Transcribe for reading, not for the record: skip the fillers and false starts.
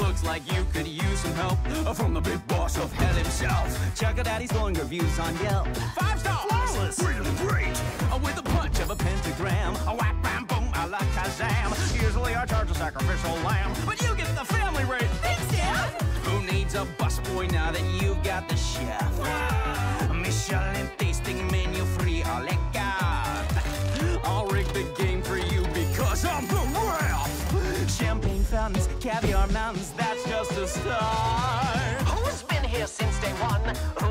looks like you could use some help from the big boss of hell himself. Check out Daddy's glowing reviews on Yelp. 5 stars! Flawless! Really great! With a punch of a pentagram. A whack, bam, boom, a la Kazam. Usually I charge a sacrificial lamb, but you get the family rate. Thanks, Dad! Who needs a busboy now that you've got the chef? Michelin tasting menu free, a la carte. I'll rig the game for you because I'm the ref. Champagne fountains, caviar mountains, that's just a start. Who's been here since day one? Who